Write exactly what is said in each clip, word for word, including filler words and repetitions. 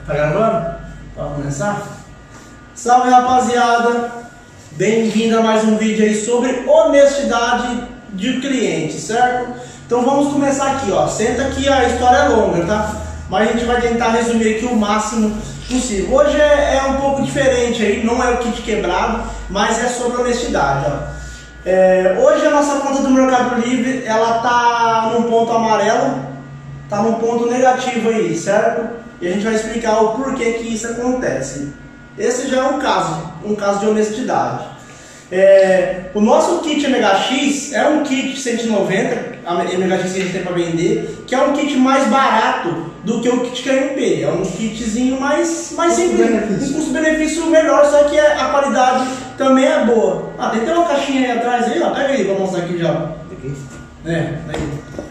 Tá gravando? Vamos começar? Salve, rapaziada! Bem-vindo a mais um vídeo aí sobre honestidade de cliente, certo? Então vamos começar aqui, ó. Senta aqui, a história é longa, tá? Mas a gente vai tentar resumir aqui o máximo possível. Hoje é, é um pouco diferente aí, não é o kit quebrado, mas é sobre honestidade, ó. É, hoje a nossa conta do Mercado Livre, ela tá num ponto amarelo, tá num ponto negativo aí, certo? E a gente vai explicar o porquê que isso acontece. Esse já é um caso, um caso de honestidade. É, o nosso kit M H X é um kit cento e noventa, a M H X que a gente tem para vender, que é um kit mais barato do que o kit K M P. É um kitzinho mais, mais simples, um custo-benefício melhor, só que a qualidade também é boa. Ah, tem até uma caixinha aí atrás aí, ó. Pega aí pra mostrar aqui já. Aqui. É, aí.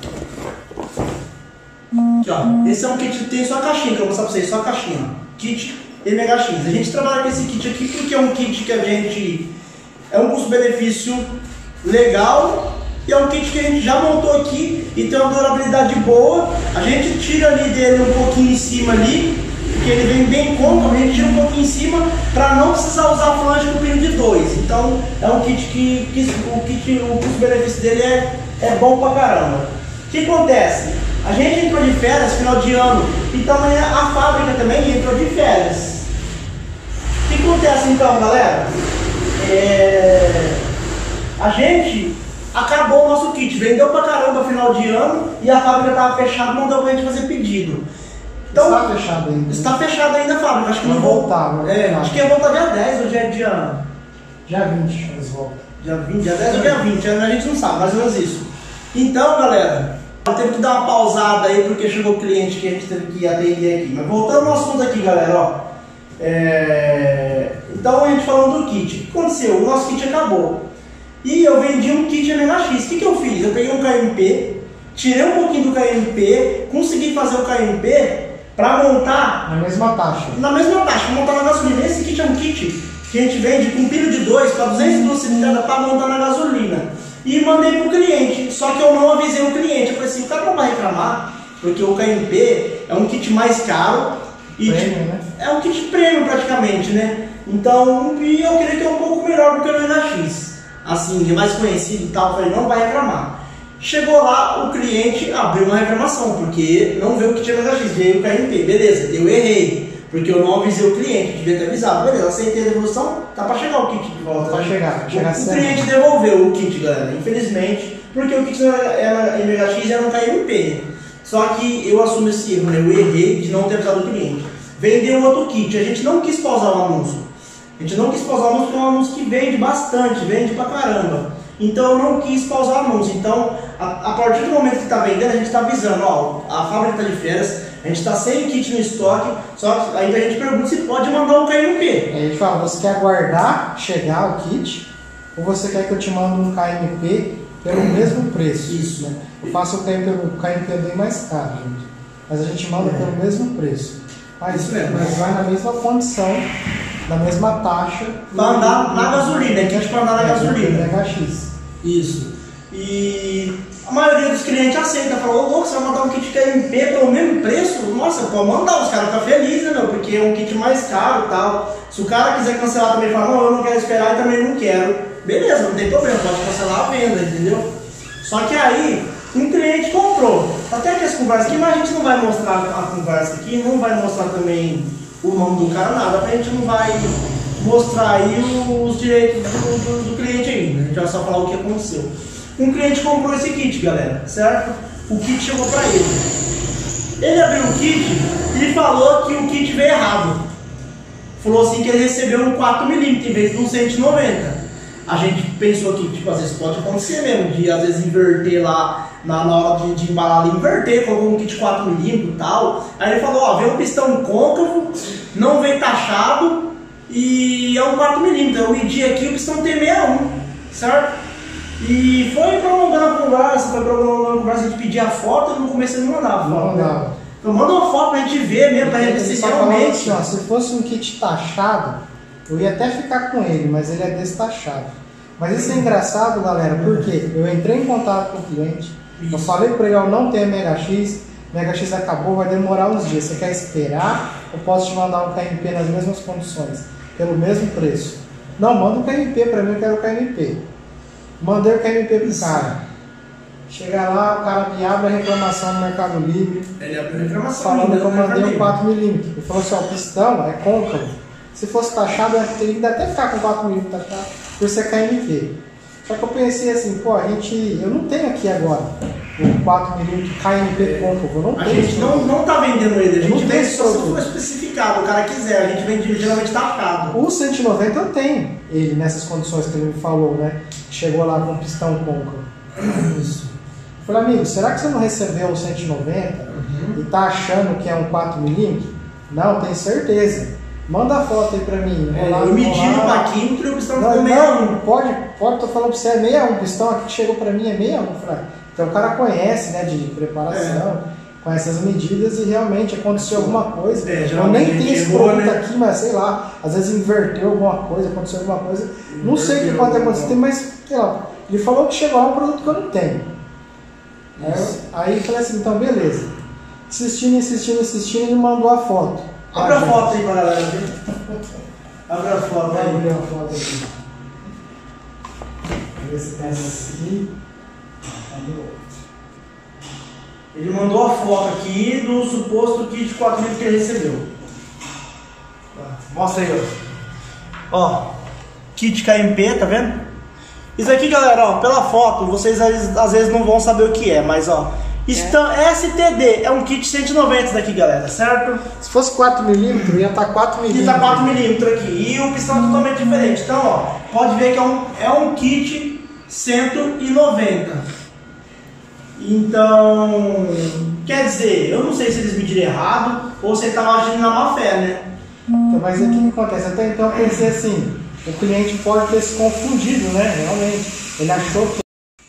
Aqui, ó. Esse é um kit que tem só a caixinha, que eu vou mostrar pra vocês, só a caixinha. Kit M H X. A gente trabalha com esse kit aqui porque é um kit que a gente... é um custo-benefício legal e é um kit que a gente já montou aqui e tem uma durabilidade boa. A gente tira ali dele um pouquinho em cima ali, porque ele vem bem cômodo, a gente tira um pouquinho em cima para não precisar usar flange com pino de dois. Então é um kit que, que o, kit, o custo-benefício dele é, é bom pra caramba. O que acontece? A gente entrou de férias final de ano e também a fábrica também entrou de férias. O que acontece então, galera? É... a gente acabou o nosso kit, vendeu pra caramba final de ano e a fábrica estava fechada, não deu pra gente fazer pedido. Então, está fechado ainda. Está fechada ainda a fábrica, acho que vai não voltar. Vou... É, acho que ia voltar dia dez, hoje é dia... Dia vinte, eles voltam. Dia vinte, dia dez ou dia vinte, a gente não sabe, mais ou menos isso. Então, galera, eu teve que dar uma pausada aí porque chegou o cliente que a gente teve que atender aqui. Mas voltando ao assunto aqui, galera, ó. É... Então a gente falando do kit, o que aconteceu? O nosso kit acabou e eu vendi um kit M H X. O que, que eu fiz? Eu peguei um K M P, tirei um pouquinho do K M P, consegui fazer o K M P para montar na mesma taxa. Na mesma taxa, montar na gasolina. Esse kit é um kit que a gente vende com pino de dois para duzentos e doze cilindradas para montar na gasolina. E mandei para o cliente, só que eu não avisei o cliente. Eu falei assim, o cara não vai reclamar, porque o K M P é um kit mais caro. E premium, né? É um kit premium praticamente, né? Então, e eu queria que é um pouco melhor do que o M H X. Assim, é mais conhecido e tal. Eu falei, não vai reclamar. Chegou lá, o cliente abriu uma reclamação, porque não veio o kit M H X, veio o K M P. Beleza, eu errei, porque eu não avisei o cliente, devia ter avisado. Beleza, aceitei a devolução, tá pra chegar o kit de volta. Vai chegar, vai chegar O, o cliente devolveu o kit, galera, infelizmente, porque o kit era M H X era um K M P. Só que eu assumo esse erro, né? Eu errei de não ter avisado o cliente. Vendeu outro kit, a gente não quis pausar o anúncio. A gente não quis pausar o anúncio porque é um anúncio que vende bastante, vende pra caramba. Então eu não quis pausar o anúncio. Então, a, a partir do momento que está vendendo, a gente está avisando, ó, a fábrica está de férias, a gente está sem kit no estoque, só que aí a gente pergunta se pode mandar um K M P. Aí a gente fala, você quer aguardar chegar o kit ou você quer que eu te mande um K M P pelo mesmo preço? Isso. Né? Eu faço o K M P, o K M P é bem mais caro, gente. Mas a gente manda é. pelo mesmo preço. Mas, mas vai na mesma condição, na mesma taxa. Para andar na gasolina, é kit para andar na gasolina. M H X. Isso. E a maioria dos clientes aceita, fala, ô louco, você vai mandar um kit K M P pelo mesmo preço? Nossa, pode mandar, os caras ficam felizes, né, meu? Porque é um kit mais caro e tal. Se o cara quiser cancelar também, fala, não, eu não quero esperar e também não quero. Beleza, não tem problema, pode cancelar a venda, entendeu? Só que aí, um cliente comprou. Até que as conversas aqui, mas a gente não vai mostrar a conversa aqui, não vai mostrar também o nome do cara, nada, a gente não vai mostrar aí os direitos do, do, do cliente ainda, a gente vai só falar o que aconteceu. Um cliente comprou esse kit, galera, certo? O kit chegou pra ele. Ele abriu o kit e falou que o kit veio errado. Falou assim que ele recebeu um quatro milímetros em vez de um cento e noventa. A gente pensou que, tipo, às vezes pode acontecer mesmo, de às vezes inverter lá, na, na hora de, de embalar ali, inverter, colocou um kit quatro milímetros e tal. Aí ele falou, ó, veio um pistão côncavo, não veio taxado e é um quatro milímetros. Eu medi aqui, o pistão tem sessenta e um, certo? E foi prolongando a conversa, foi prolongando a conversa, a gente pedia a foto e no começo ele não mandava a foto. Né? Então manda uma foto pra gente ver mesmo, pra gente ver se realmente... Assim, ó, se fosse um kit taxado, eu ia até ficar com ele, mas ele é destaxado. Mas isso é engraçado, galera, porque eu entrei em contato com o cliente, eu falei para ele, ó, não tem M H X, Mega X acabou, vai demorar uns dias. Você quer esperar? Eu posso te mandar um K M P nas mesmas condições, pelo mesmo preço. Não, manda um K M P pra mim, eu quero o K M P. Mandei o K M P pro cara. Chega lá, o cara me abre a reclamação no Mercado Livre. Ele abre a reclamação. Falando que eu mandei um quatro milímetros. Ele falou assim, ó, o pistão é côncavo. Se fosse taxado, eu teria que até ficar com quatro milímetros taxado por ser K M P. Só que eu pensei assim, pô, a gente... Eu não tenho aqui agora o quatro milímetros K M P côncavo. Eu não a tenho. A gente não, não tá vendendo ele, a gente vende só se for especificado, o cara quiser. A gente vende geralmente taxado. O cento e noventa eu tenho ele nessas condições que ele me falou, né? Chegou lá com pistão côncavo. Isso. Eu falei, amigo, será que você não recebeu o cento e noventa uhum. e tá achando que é um quatro milímetros? Não, tenho certeza. Manda a foto aí pra mim. É, eu medi no paquímetro e o pistão ficou sessenta e um. Pode, pode, tô falando pra você, é sessenta e um. O pistão aqui que chegou pra mim é sessenta e um. Então o cara conhece, né, de preparação, é. conhece as medidas e realmente aconteceu alguma coisa. É, eu nem tenho esse produto né? aqui, mas sei lá, às vezes inverteu alguma coisa, aconteceu alguma coisa. Inverteu, não sei o que pode ter acontecido, mas sei lá. Ele falou que chegou lá um produto que eu não tenho. Aí, aí eu falei assim, então beleza. Insistindo, insistindo, insistindo, ele mandou a foto. Abre a foto aí pra galera ver. Abre a foto aí. Abre a foto aqui. Vamos ver se tem essa aqui. Ele mandou a foto aqui do suposto kit quatro milímetros que ele recebeu. Mostra aí, ó. Ó, kit K M P, tá vendo? Isso aqui, galera, ó, pela foto, vocês às vezes não vão saber o que é, mas ó, é. S T D é um kit cento e noventa daqui, galera, certo? Se fosse quatro milímetros, ia estar quatro milímetros. Ia estar quatro milímetros aqui, e o pistão é totalmente diferente. Então, ó, pode ver que é um, é um kit cento e noventa. Então, quer dizer, eu não sei se eles mediram errado ou se ele estava agindo na má fé, né? Então, mas o que acontece? Até então eu pensei assim, o cliente pode ter se confundido, né? Realmente. Ele achou que...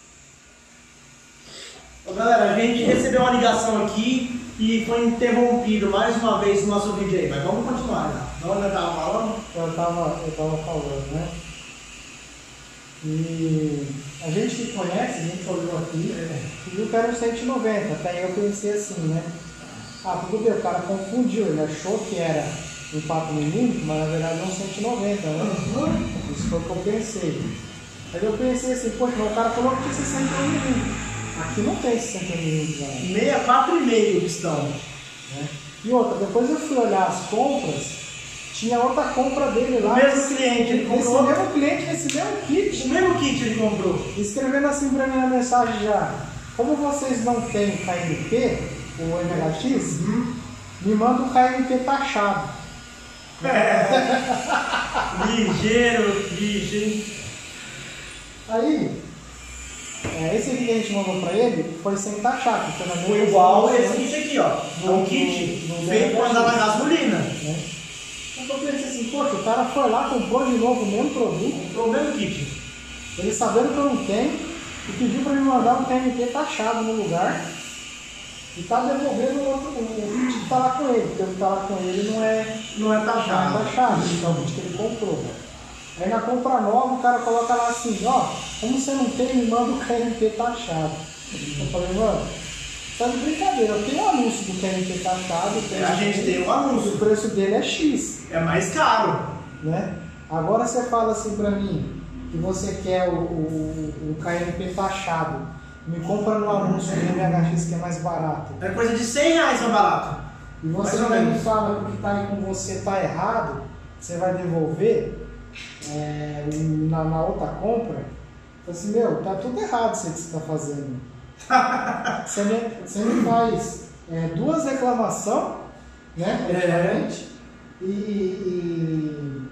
Ô, galera, a gente recebeu uma ligação aqui e foi interrompido mais uma vez o nosso vídeo aí, mas vamos continuar, né? Onde eu estava falando? Eu estava eu tava falando, né? E a gente que conhece, a gente olhou aqui, viu que era um cento e noventa, até aí eu pensei assim, né? Ah, tudo bem, o cara confundiu, ele achou que era um quatro milímetros, mas na verdade é um cento e noventa, né? Isso foi o que eu pensei. Aí eu pensei assim, poxa, mas o cara falou que tinha sessenta e um milímetros. Aqui não tem sessenta milímetros. sessenta e quatro vírgula cinco o pistão. Né? E outra, depois eu fui olhar as compras, tinha outra compra dele lá. O mesmo cliente, ele comprou. O mesmo cliente recebeu um kit. O mesmo kit ele comprou. Escrevendo assim pra mim na mensagem já, como vocês não têm K M P, o M H X, uhum. me manda um K M P taxado. É. Ligeiro, ligeiro. Aí, é, esse aqui que a gente mandou pra ele foi sem taxar, porque na foi igual esse kit aqui, ó. É um kit no, no feito para andar na gasolina. Né? Então eu pensei assim, poxa, o cara foi lá, comprou de novo o mesmo produto. Comprou o mesmo kit. Ele sabendo que eu não tenho, e pediu pra me mandar um K M P taxado no lugar. E tá devolvendo o outro, o kit que tá lá com ele, porque o que tá lá com ele não é, não é taxado. Não é taxado, então o kit que ele comprou. Aí na compra nova o cara coloca lá assim, ó, como você não tem, me manda o K M P taxado. Eu falei, mano, tá de brincadeira, eu tenho um anúncio do K M P taxado. É, a gente tem um anúncio. O preço dele é X. É mais caro. Né? Agora você fala assim pra mim, que você quer o, o, o K M P taxado, me compra no anúncio do M H X que é mais barato. É coisa de cem reais mais barato. E você me fala que o que está aí com você está errado, você vai devolver é, na, na outra compra. Eu assim, meu, tá tudo errado isso que você está fazendo. você, me, você me faz é, duas reclamações, né? Praticamente, é. e, e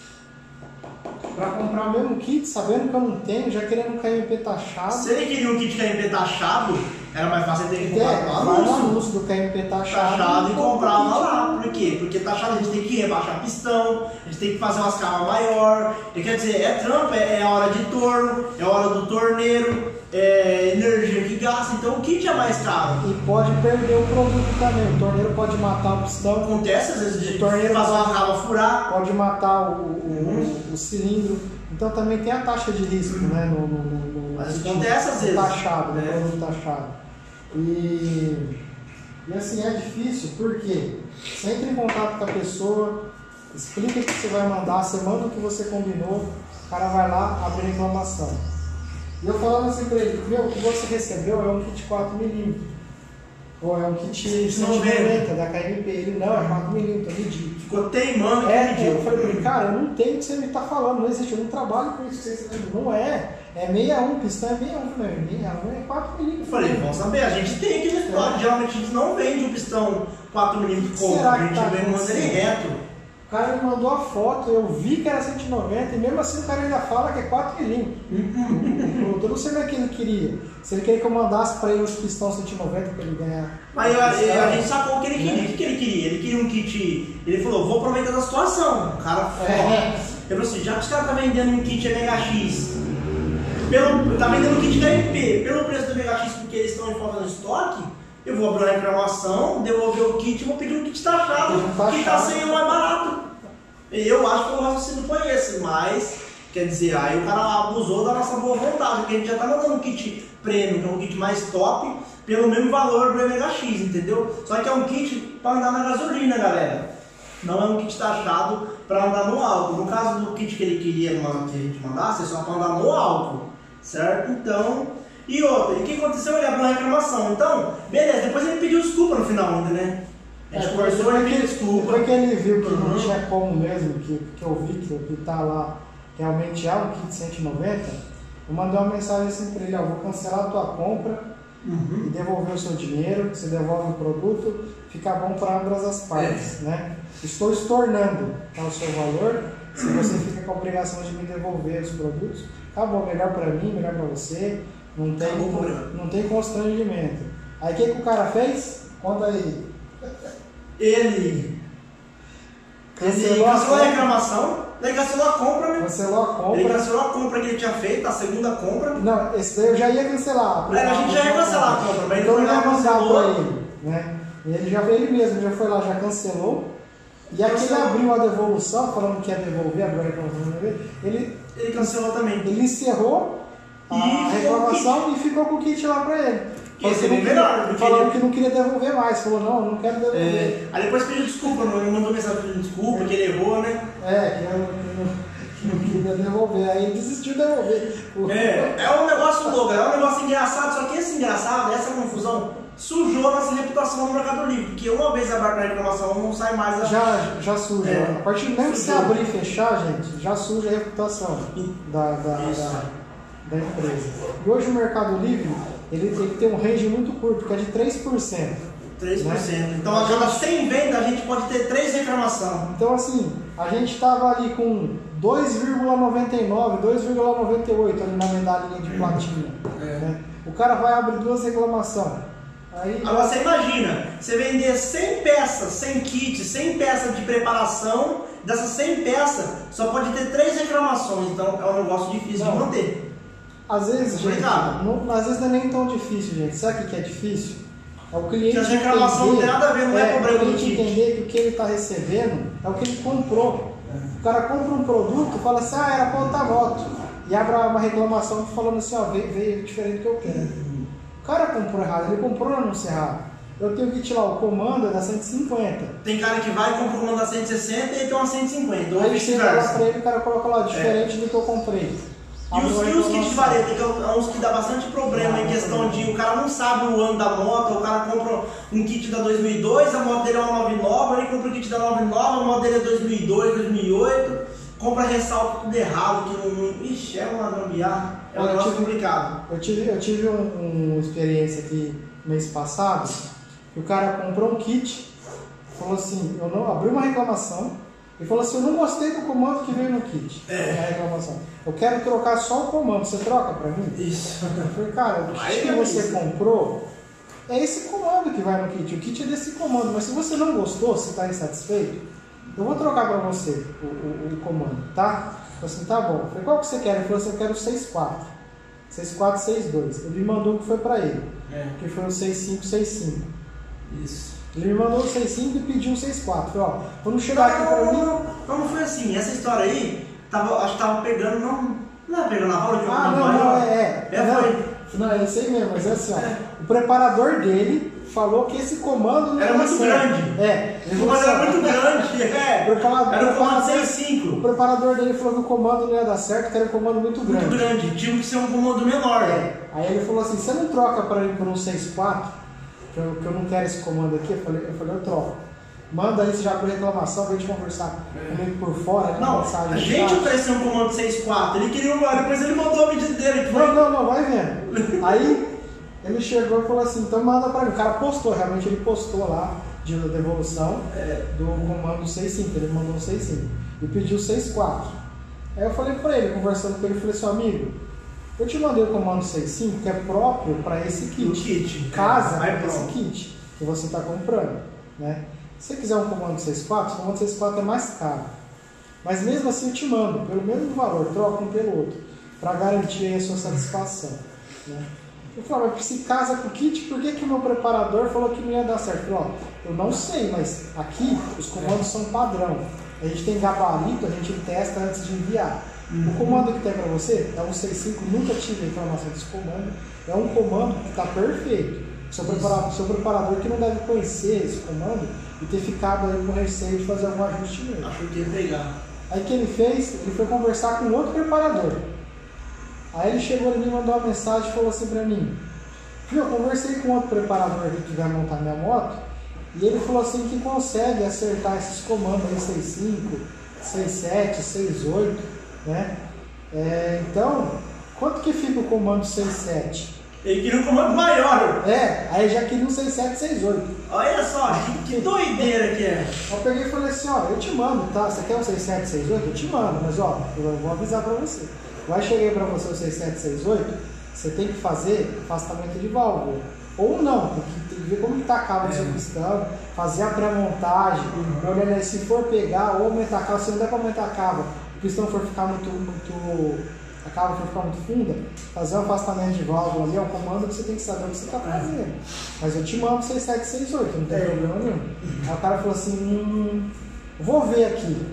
para comprar o mesmo kit, sabendo que eu não tenho, já querendo um K M P taxado. Se ele queria um kit K M P taxado, era mais fácil ele ter que comprar é, no anúncio. anúncio do K M P taxado. Taxado e comprar lá. Por quê? Porque taxado a gente tem que rebaixar pistão, a gente tem que fazer umas camas maior. E quer dizer, é trampo, é, é hora de torno, é hora do torneiro, é energia que gasta, então o kit é mais caro. E pode perder o produto também. O torneiro pode matar o pistão. Acontece às vezes de o torneiro fazer uma cava furar. Pode matar o, o, uhum. o, o cilindro. Então também tem a taxa de risco, uhum. né? No, no, no, Mas acontece às vezes. Taxado, no é. produto taxado. E E assim, é difícil porque você entra em contato com a pessoa, explica o que você vai mandar, você manda o que você combinou, o cara vai lá, abre a reclamação. E eu falando assim pra ele, meu, o que você recebeu é um kit quatro milímetros. Ou é um kit cento e noventa da K M P. Ele, não, é quatro milímetros, eu medi. Ficou teimando que é, mediu. Eu falei pra ele, cara, eu não tenho o que você me tá falando, não existe, eu não trabalho com isso que você tá dizendo. Não é, é sessenta e um, pistão é sessenta e um, não é sessenta e um, é quatro milímetros. Eu falei, vamos saber, a gente tem aqui no estoque, é. Geralmente a gente não vende um pistão quatro milímetros como, a gente tá manda ele reto. O cara me mandou a foto, eu vi que era cento e noventa e mesmo assim o cara ainda fala que é quatro milímetros. Eu não sei o que ele queria. Se ele queria que eu mandasse para ele os pistões cento e noventa para ele ganhar. Mas a, a, a gente sacou o que ele queria. Né? O que ele queria? Ele queria um kit. Ele falou, vou aproveitar da situação. O cara é. Ele falou assim, já que os caras estão tá vendendo um kit M H X, pelo, tá vendendo um kit K M P, pelo preço do M H X porque eles estão em falta no estoque, eu vou abrir uma reclamação, devolver o kit e vou pedir um kit taxado, que tá sem o mais barato. E eu acho que o raciocínio foi esse, mas, quer dizer, aí o cara abusou da nossa boa vontade, porque a gente já tá mandando um kit premium, que é um kit mais top, pelo mesmo valor do M H X, entendeu? Só que é um kit para andar na gasolina, galera. Não é um kit taxado para andar no álcool. No caso do kit que ele queria que a gente mandasse, é só para andar no álcool, certo? Então... E outra, e o que aconteceu? Ele abriu uma reclamação. Então, beleza, depois ele pediu desculpa no final ainda, né? A gente é, conversou e pediu desculpa. Depois que ele viu que uhum. não tinha como mesmo, que, que eu vi que, que tá lá realmente há um kit cento e noventa, eu mandei uma mensagem assim para ele, ó, vou cancelar a tua compra uhum. e devolver o seu dinheiro, você devolve o produto, fica bom para ambas as partes, é. né? Estou estornando tá, o seu valor, se você fica com a obrigação de me devolver os produtos, acabou, melhor para mim, melhor para você. Não tem, não tem constrangimento. Aí o que, que o cara fez? Conta aí. Ele Ele cancelou a reclamação, ele cancelou a compra, né? Cancelou a compra. Ele cancelou a compra que ele tinha feito, a segunda compra. Não, esse daí eu já ia cancelar. A, é, a gente já ia cancelar a compra, mas ele então foi lá e cancelou. Pra ele, né? Ele, já, ele mesmo já foi lá, já cancelou. E aqui ele abriu a devolução, falando que ia devolver, abriu a reclamação dele. Ele, ele cancelou também. Ele encerrou a e reclamação e ficou com o kit lá pra ele. Que seria melhor, porque falou ele... que não queria devolver mais, falou, não, eu não quero devolver. É, aí depois pediu desculpa, não mandou mensagem pedindo desculpa, é. que ele errou, né? É, que eu não, não queria devolver, aí ele desistiu de devolver. É, é um negócio louco, é um negócio engraçado, só que esse engraçado, essa confusão, sujou a nossa reputação no Mercado Livre, porque uma vez aberta a reclamação não sai mais a... Já, já suja, é. A partir do momento que você abrir e fechar, gente, já suja a reputação da, da, da, da empresa. E hoje o Mercado Livre, Ele, ele tem um range muito curto, que é de três por cento. três por cento. Né? Então, a cada cem vendas, a gente pode ter três reclamações. Então, assim, a gente estava ali com dois vírgula noventa e nove, dois vírgula noventa e oito ali na medalhinha de platina. É. Né? O cara vai abrir duas reclamações. Aí, Agora, você imagina, você vender cem peças, cem kits, cem peças de preparação, dessas cem peças, só pode ter três reclamações. Então, é um negócio difícil não. de manter. Às vezes, gente, não, às vezes não é nem tão difícil, gente. Sabe o que é difícil? É o cliente entender, a reclamação não tem nada a ver, não é, é problema do cliente entender que o que ele está recebendo é o que ele comprou. É. O cara compra um produto e fala assim, ah, era para outra moto. E abre uma reclamação falando assim, ó, veio, veio diferente do que eu quero. Uhum. O cara comprou errado, ele comprou no anúncio errado. Eu tenho que tirar o comando é da cento e cinquenta. Tem cara que vai e compra o comando da cento e sessenta e tem uma cento e cinquenta. Aí você vai pra ele, o cara coloca lá, diferente é. do que eu comprei. E os, e os kits de vareta, que é uns que dá bastante problema ah, em questão de o cara não sabe o ano da moto, o cara compra um kit da dois mil e dois, a moto dele é uma nove nove, ele compra o kit da nove nove, a moto dele é dois mil e dois, dois mil e oito, compra ressalto tudo errado, que não... Ixi, é uma gambiarra, é um eu negócio tive, complicado. Eu tive, eu tive um, uma experiência aqui mês passado, que o cara comprou um kit, falou assim, eu não abri uma reclamação, e falou assim, eu não gostei do comando que veio no kit. É. A reclamação. Eu quero trocar só o comando, você troca pra mim? Isso. Eu falei, cara, o kit que você comprou é esse comando que vai no kit. O kit é desse comando, mas se você não gostou, se está insatisfeito, eu vou trocar pra você o, o, o comando, tá? Eu falei assim, tá bom. Eu falei, qual que você quer? Ele falou assim, eu quero o seis quatro. seis quatro, seis dois. Ele me mandou o que foi pra ele, é. que foi o seis cinco, seis cinco. Isso. Ele me mandou o seis cinco e pediu o seis quatro. Ó, quando chegar aqui pra mim... Não, não foi assim. Essa história aí, tava, acho que tava pegando... Não, não era pegando na rola de Ah, não, não, é. É, é não, foi. não, eu sei mesmo, mas é assim, ó. É. O preparador dele falou que esse comando não era muito certo. grande. É, o comando era muito grande. É. O preparador, era o comando seis cinco. O preparador dele falou que o comando não ia dar certo, que era um comando muito grande. Muito grande, tinha que ser um comando menor. É. Aí ele falou assim, você não troca para mim por um seis quatro? Que eu, que eu não quero esse comando aqui. Eu falei, eu, falei, eu troco. Manda aí, você já por reclamação, vem te conversar é. comigo por fora. Não, a gente ofereceu um comando seis quatro, ele queria um, depois ele mandou a medida dele. Que foi... Não, não, não, vai vendo. Aí ele chegou e falou assim, então manda pra mim. O cara postou, realmente ele postou lá de devolução é. do comando seis cinco, ele mandou um seis cinco e pediu seis quatro. Aí eu falei pra ele, conversando com ele, eu falei assim, amigo, eu te mandei o comando seis cinco que é próprio para esse kit. O kit. Casa é, para esse kit que você está comprando, né? Se você quiser um comando seis quatro, o comando seis quatro é mais caro. Mas mesmo assim eu te mando, pelo mesmo valor, troca um pelo outro, para garantir aí a sua satisfação, né? Eu falei, mas se casa com o kit, por que que o meu preparador falou que não ia dar certo? Eu falei, ó, eu não sei, mas aqui os comandos são padrão. A gente tem gabarito, a gente testa antes de enviar. Uhum. O comando que tem para você é um seis cinco, nunca tive informação desse comando. É um comando que está perfeito. Seu preparador, seu preparador que não deve conhecer esse comando e ter ficado aí com receio de fazer algum ajuste nele. Achou que ia pegar. Aí o que ele fez? Ele foi conversar com outro preparador. Aí ele chegou e me mandou uma mensagem e falou assim pra mim, filho, eu conversei com outro preparador aqui que vai montar minha moto e ele falou assim que consegue acertar esses comandos aí seis cinco, seis sete, seis oito, né? É, então, quanto que fica o comando seis sete? Ele queria um comando maior. É, aí já queria um seis sete, seis oito. Olha só, que, que doideira que é. Eu peguei e falei assim, ó, eu te mando, tá? Você quer um seis sete, seis oito? Eu te mando, mas ó, eu vou avisar pra você. Vai chegar para você o seis sete, seis oito, você tem que fazer afastamento de válvula. Ou não, tem que, tem que ver como está a cava do seu pistão, fazer a pré-montagem, olhando aí, se for pegar ou aumentar a cava, se não der para aumentar a cava, o pistão for ficar muito, muito, a cava for ficar muito funda, fazer um afastamento de válvula ali é um comando que você tem que saber o que você está fazendo. Mas eu te mando seis sete, seis oito, não tem é. problema nenhum. Aí o cara falou assim, hum, vou ver aqui.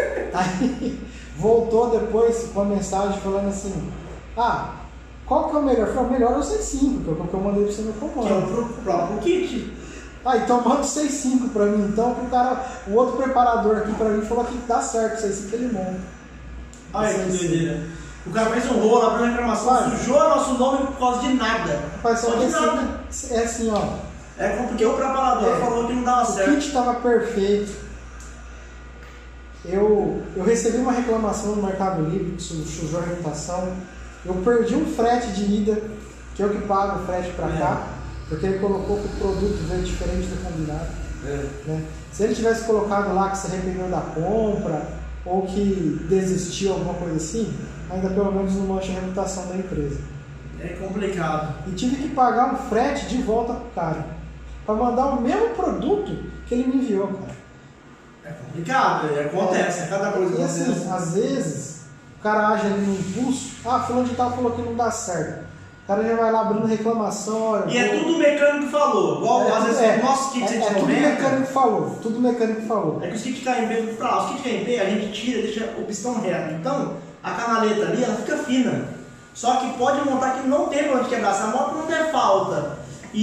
Aí voltou depois com a mensagem falando assim, ah, qual que é o melhor? Eu falei, o melhor é o seis cinco, que é o que eu mandei para você no comando. Que é o próprio kit. Ah, então manda o seis cinco para mim, então, pro cara, o outro preparador aqui para mim falou que dá certo, o seis cinco ele monta. Ai, que doideira. O cara fez um rolo, abriu reclamação, Pai, sujou nosso nome por causa de nada. Pai, só de assim, nada. É assim, ó. É porque o preparador é, falou que não dava o certo. O kit estava perfeito. Eu, eu recebi uma reclamação no Mercado Livre que sujou a reputação. Eu perdi um frete de ida, que eu que pago o frete para é. cá, porque ele colocou que o produto veio diferente do combinado. É. Né? Se ele tivesse colocado lá que se arrependeu da compra ou que desistiu, alguma coisa assim, ainda pelo menos não mancha a reputação da empresa. É complicado. E tive que pagar um frete de volta pro cara, para mandar o mesmo produto que ele me enviou, cara. É complicado, acontece, é, cada coisa e acontece. Assim, às vezes, o cara age ali no impulso, ah, fulano de tal falou que não dá certo. O cara já vai lá abrindo reclamação, olha. E é tudo o mecânico falou. Igual é, às vezes é, o nosso kit é, cento e noventa. É tudo mecânico falou, tudo mecânico falou. É que os kits K M P, os kits K M P a gente tira, deixa o pistão reto. Então, a canaleta ali, ela fica fina. Só que pode montar que não tem pra onde quebrar. Se a moto não der falta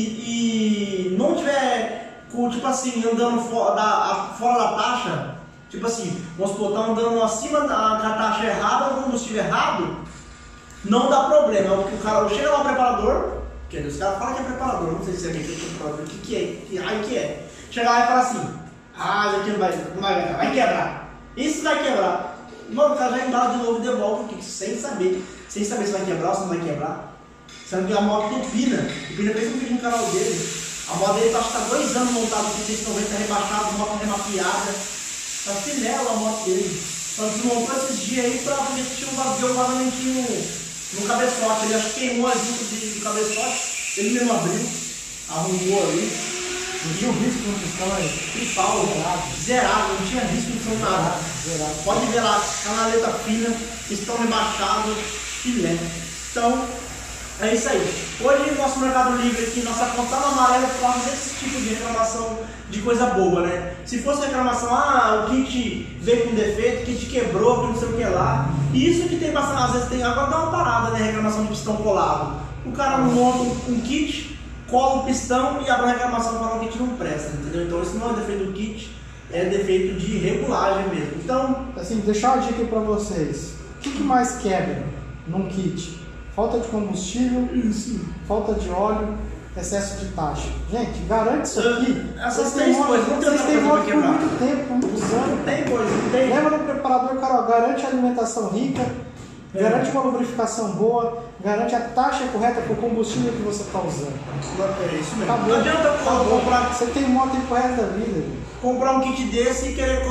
e, e não tiver. Tipo assim, andando fora da, fora da taxa, tipo assim, vamos supor, tá andando acima da, da taxa errada, no combustível errado, não dá problema. O cara chega lá o preparador, quer dizer, os caras falam que é preparador, não sei se é que é preparador, o que, que é, que raio que é. Chega lá e fala assim, ah, isso aqui não vai, não vai, vai quebrar, isso vai quebrar. Mano, o cara já embala de novo e devolve o kit, sem saber, sem saber se vai quebrar ou se não vai quebrar. Sendo que a moto tem pina, o pina fez um vídeo no canal dele. A moto dele está há dois anos montada com seiscentos e noventa rebaixado, moto remapeada. Tá finela a moto dele. Só desmontou esses dias aí para ver se tinha um vazio, um vazamentinho no, no cabeçote. Ele acho que queimou as juntas do cabeçote, ele mesmo abriu, arrumou ali. Não tinha risco no pistão aí? Que pau, zerado. Zerado, não tinha risco de ser nada. Zerado. Pode ver lá, canaleta fina, pistão rebaixado, filé. Então, é isso aí. Hoje, nosso Mercado Livre aqui, nossa conta tá na amarela por causa desse tipo de reclamação de coisa boa, né? Se fosse reclamação, ah, o kit veio com defeito, o kit quebrou, que não sei o que lá. E isso que tem bastante, às vezes tem, agora dá uma parada, né? Reclamação de pistão colado. O cara monta um, um kit, cola o pistão e abre a reclamação falando que o kit não presta, entendeu? Então isso não é defeito do kit, é defeito de regulagem mesmo. Então, assim, deixar uma dica para vocês. O que, que mais quebra num kit? Falta de combustível, isso. falta de óleo, excesso de taxa. Gente, garante isso aqui. Essas três coisas, não tem vocês têm moto por quebrar. muito tempo, muitos anos. Não tem coisa, não tem. Lembra no preparador, Carol, garante a alimentação rica, é. garante uma lubrificação boa, garante a taxa correta para o combustível que você está usando. É isso mesmo. Acabou. Não adianta Acabou. comprar. Você tem moto aí pro resto da vida. Viu? Comprar um kit desse e querer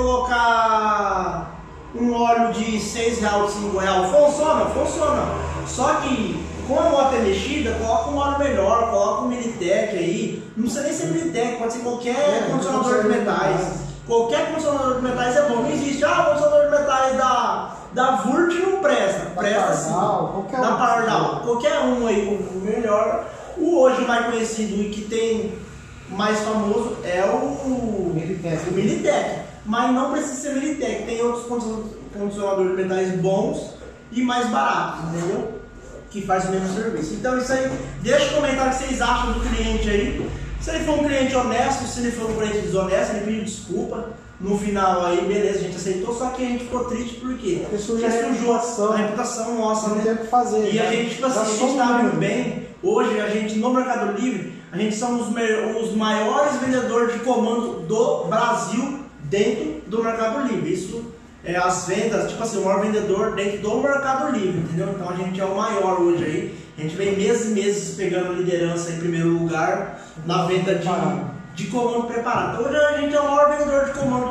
colocar um óleo de seis reais, cinco reais. Funciona, funciona. Só que como a moto é mexida, coloca um óleo melhor, coloca um Militec aí. Não precisa nem ser Militec, pode ser qualquer é, condicionador de metais. Qualquer condicionador de metais é bom. Não existe, ah, o condicionador de metais da, da Vurt não presta. Da presta sim. Qualquer da um. Pardal. Qualquer um aí, o melhor. O hoje mais conhecido e que tem mais famoso é o Militec. O Militec. Mas não precisa ser Militec. Tem outros condicionadores de metais bons e mais baratos, entendeu? Que faz o mesmo serviço. Então isso aí, deixa o comentário que vocês acham do cliente aí. Se ele for um cliente honesto, se ele for um cliente desonesto, ele pediu desculpa. No final aí, beleza, a gente aceitou, só que a gente ficou triste porque Porque suja a sujou reputação. a reputação nossa, Não né? tem o que fazer. E né? a gente, tipo assim, Já a gente somos tá muito. muito bem. Hoje, a gente, no Mercado Livre, a gente somos os, me- os maiores vendedores de comando do Brasil dentro do Mercado Livre. Isso é as vendas, tipo assim, o maior vendedor dentro do Mercado Livre, entendeu? Então a gente é o maior hoje aí. A gente vem meses e meses pegando liderança em primeiro lugar na venda de, de comando preparado. Hoje a gente é o maior vendedor de comando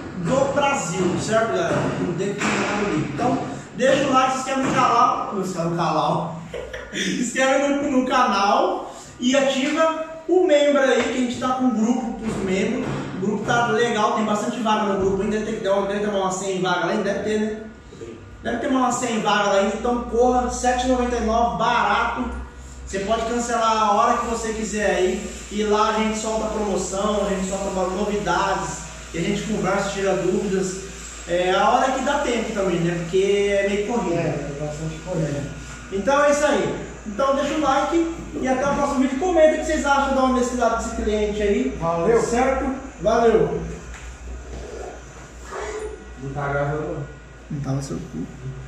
do Brasil, certo, galera? Dentro do Mercado Livre. Então, deixa o like, se inscreve no canal. Se inscreve no canal. Se inscreve no, no canal e ativa o membro aí, que a gente tá com um grupo pros membros. O grupo tá legal, tem bastante vaga no grupo ainda. Deve ter, deve ter umas cem vagas lá ainda, deve ter, né? Deve ter umas cem vagas lá ainda, então corra, sete reais e noventa e nove centavos, barato. Você pode cancelar a hora que você quiser aí. E lá a gente solta promoção, a gente solta novidades, e a gente conversa, tira dúvidas. É a hora que dá tempo também, né? Porque é meio corrido. É, é bastante corrido. Então é isso aí. Então deixa o like e até o próximo vídeo. Comenta o que vocês acham da honestidade desse cliente aí. Valeu. Certo? Valeu. Não tá gravando. Não tava seu cu.